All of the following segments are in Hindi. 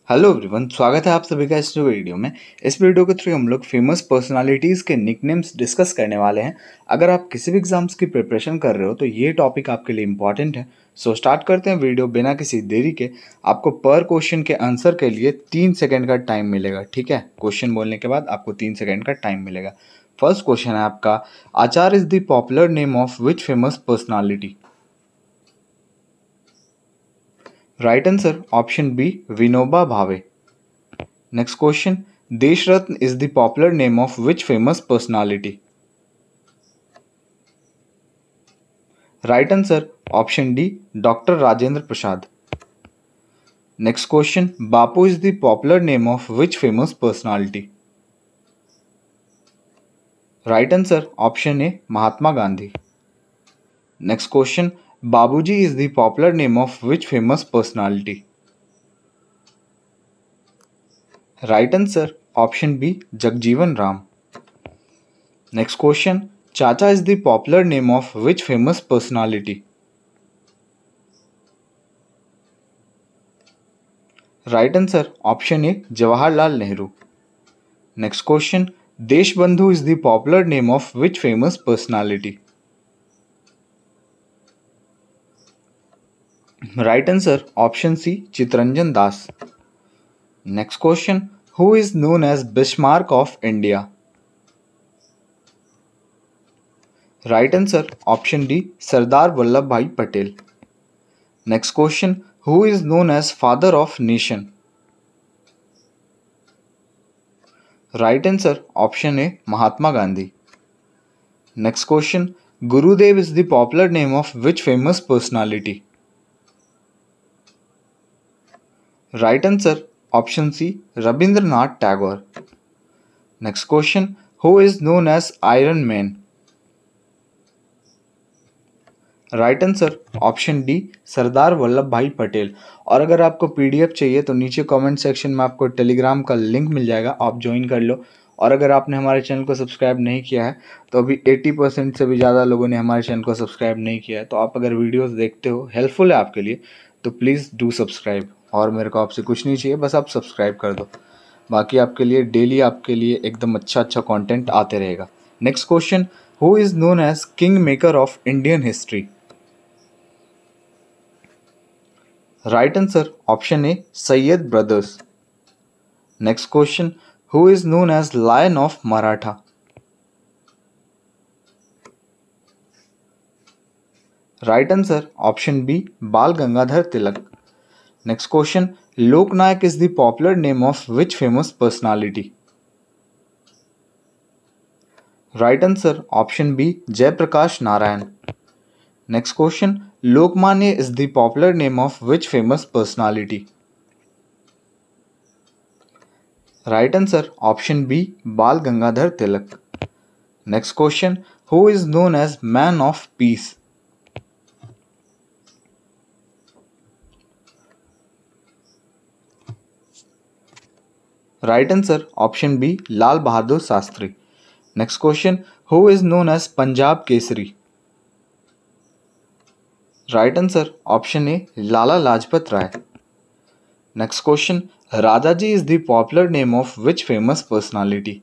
हेलो एवरीवन, स्वागत है आप सभी का इस वीडियो में। इस वीडियो के थ्रू हम लोग फेमस पर्सनालिटीज़ के निकनेम्स डिस्कस करने वाले हैं। अगर आप किसी भी एग्जाम्स की प्रिपरेशन कर रहे हो तो ये टॉपिक आपके लिए इंपॉर्टेंट है। सो स्टार्ट करते हैं वीडियो बिना किसी देरी के। आपको पर क्वेश्चन के आंसर के लिए 3 सेकेंड का टाइम मिलेगा, ठीक है। क्वेश्चन बोलने के बाद आपको 3 सेकेंड का टाइम मिलेगा। फर्स्ट क्वेश्चन है आपका, Acharya is the popular name of which famous personality. Right answer option B, Vinoba Bhave. Next question, Desh Ratna is the popular name of which famous personality. Right answer option D, doctor Rajendra Prasad. Next question, Bapu is the popular name of which famous personality. Right answer option A, Mahatma Gandhi. Next question, Babuji is the popular name of which famous personality. Right answer option B, Jagjivan Ram. Next question, Chacha is the popular name of which famous personality. Right answer option A, Jawaharlal Nehru. Next question, Deshbandhu is the popular name of which famous personality. Right answer option C, Chittaranjan Das. Next question, who is known as Bismarck of India. Right answer option D, Sardar Vallabh Bhai Patel. Next question, who is known as father of nation. Right answer option A, Mahatma Gandhi. Next question, Gurudev is the popular name of which famous personality. Right answer option C, Rabindranath Tagore. Next question, who is known as iron man. Right answer option D, Sardar Vallabh Bhai Patel. और अगर आपको पीडीएफ चाहिए तो नीचे कमेंट सेक्शन में आपको टेलीग्राम का लिंक मिल जाएगा, आप ज्वाइन कर लो। और अगर आपने हमारे चैनल को सब्सक्राइब नहीं किया है तो अभी 80% से भी ज़्यादा लोगों ने हमारे चैनल को सब्सक्राइब नहीं किया है, तो आप अगर वीडियोस देखते हो, हेल्पफुल है आपके लिए, तो प्लीज़ डू सब्सक्राइब। और मेरे को आपसे कुछ नहीं चाहिए, बस आप सब्सक्राइब कर दो। बाकी आपके लिए डेली आपके लिए एकदम अच्छा अच्छा कंटेंट आते रहेगा। Next question, who is known as king maker of Indian history. Right answer option A, Sayyid brothers. Next question, who is known as lion of Maratha. Right answer option B, Bal Gangadhar Tilak. Next question, Loknayak is the popular name of which famous personality. Right answer option B, Jayaprakash Narayan. Next question, Lokmanya is the popular name of which famous personality. Right answer option B, Bal Gangadhar Tilak. Next question, who is known as man of peace. Right answer option B, Lal Bahadur Shastri. Next question, who is known as Punjab Kesari. Right answer option A, Lala Lajpat Rai. Next question, Rajaji is the popular name of which famous personality.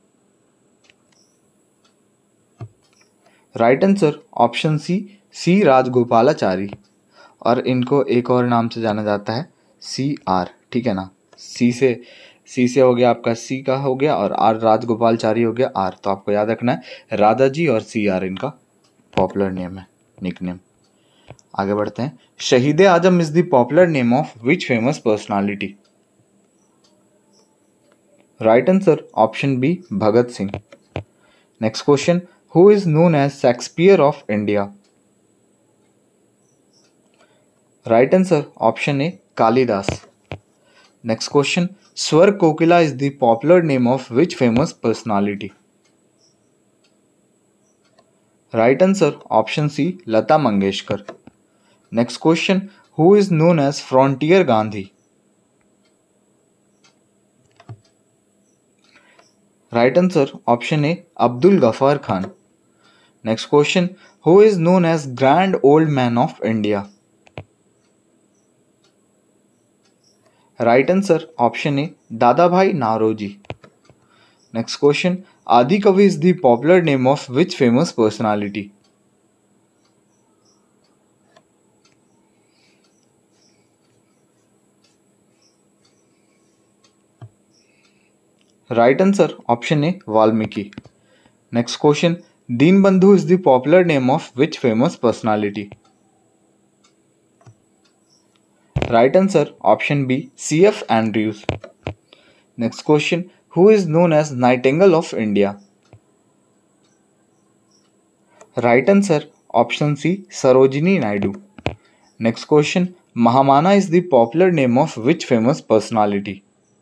Right answer option C, C Rajagopalachari. और इनको एक और नाम से जाना जाता है, सी आर, ठीक है ना। सी से हो गया आपका, सी का हो गया, और आर राजगोपालचारी हो गया आर। तो आपको याद रखना है, राजाजी और सी आर इनका पॉपुलर नेम है, निकनेम। आगे बढ़ते हैं, Shaheed Azam is the popular name of which famous personality. Right answer option B, Bhagat Singh. Next question, who is known as Shakespeare of India. Right answer option A, Kalidas. Next question, Swar Kokila is the popular name of which famous personality. Right answer option C, Lata Mangeshkar. Next question, who is known as frontier Gandhi. Right answer option A, Abdul Ghaffar Khan. Next question, who is known as grand old man of India. Right answer option A Dadabhai Naoroji. Next question, Adi Kavi is the popular name of which famous personality? Right answer option A Valmiki. Next question, Deenbandhu is the popular name of which famous personality? Right answer option B C F Andrews. Next question, who is known as nightingale of India? Right answer option C Sarojini Naidu. Next question, Mahamana is the popular name of which famous personality?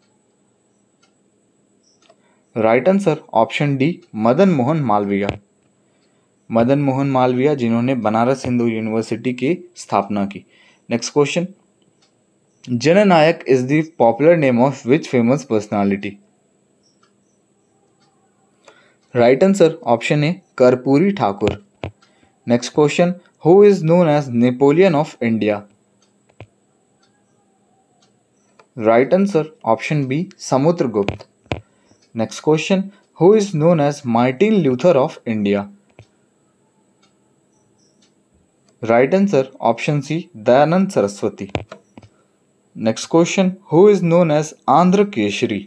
Right answer option D Madan Mohan Malviya. Madan Mohan Malviya जिन्होंने बनारस हिंदू यूनिवर्सिटी की स्थापना की। Next question, Jannayak is the popular name of which famous personality? Right answer option A Karpuri Thakur. Next question, who is known as Napoleon of India? Right answer option B Samudragupta. Next question, who is known as Martin Luther of India? Right answer option C Dayanand Saraswati. Next question, who is known as Andhra Kesari?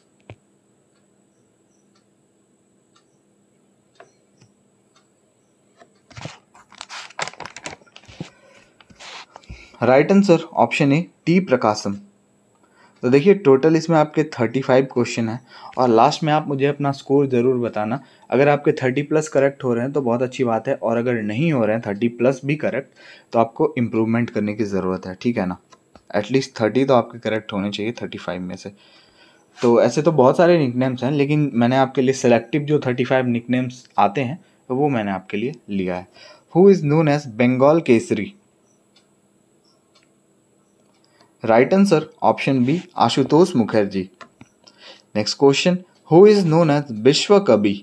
Right answer option A T Prakasam. तो देखिए टोटल इसमें आपके 35 क्वेश्चन हैं और लास्ट में आप मुझे अपना स्कोर ज़रूर बताना। अगर आपके 30 प्लस करेक्ट हो रहे हैं तो बहुत अच्छी बात है, और अगर नहीं हो रहे हैं 30 प्लस भी करेक्ट तो आपको इम्प्रूवमेंट करने की ज़रूरत है, ठीक है ना। एटलीस्ट 30 तो आपके करेक्ट होने चाहिए 35 में से। तो ऐसे तो बहुत सारे निकनेम्स हैं, लेकिन मैंने आपके लिए सेलेक्टिव जो 35 निकनेम्स आते हैं तो वो मैंने आपके लिए लिया है। Who is known as Bengal Kesari? Right answer option B Ashutosh Mukherjee. Next question, who is known as Vishwa Kavi?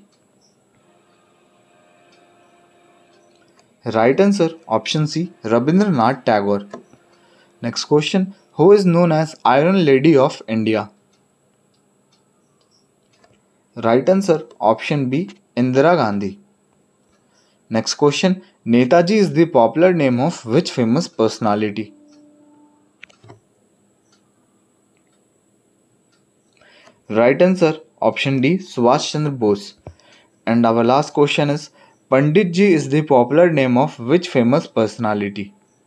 Right answer option C Rabindranath Tagore. Next question, who is known as iron lady of India? Right answer option B Indira Gandhi. Next question, Netaji is the popular name of which famous personality? Right answer option D Subhash Chandra Bose. And our last question is, Pandit Ji is the popular name of which famous personality?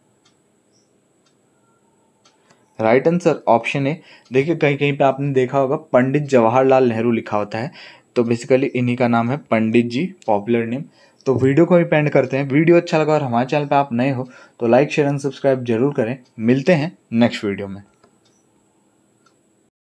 Right answer option A. देखिए कहीं कहीं पे आपने देखा होगा पंडित जवाहरलाल नेहरू लिखा होता है, तो बेसिकली इन्हीं का नाम है पंडित जी, पॉपुलर नेम। तो वीडियो को भी पेंड करते हैं। वीडियो अच्छा लगा और हमारे चैनल पे आप नए हो तो लाइक शेयर एंड सब्सक्राइब जरूर करें। मिलते हैं नेक्स्ट वीडियो में।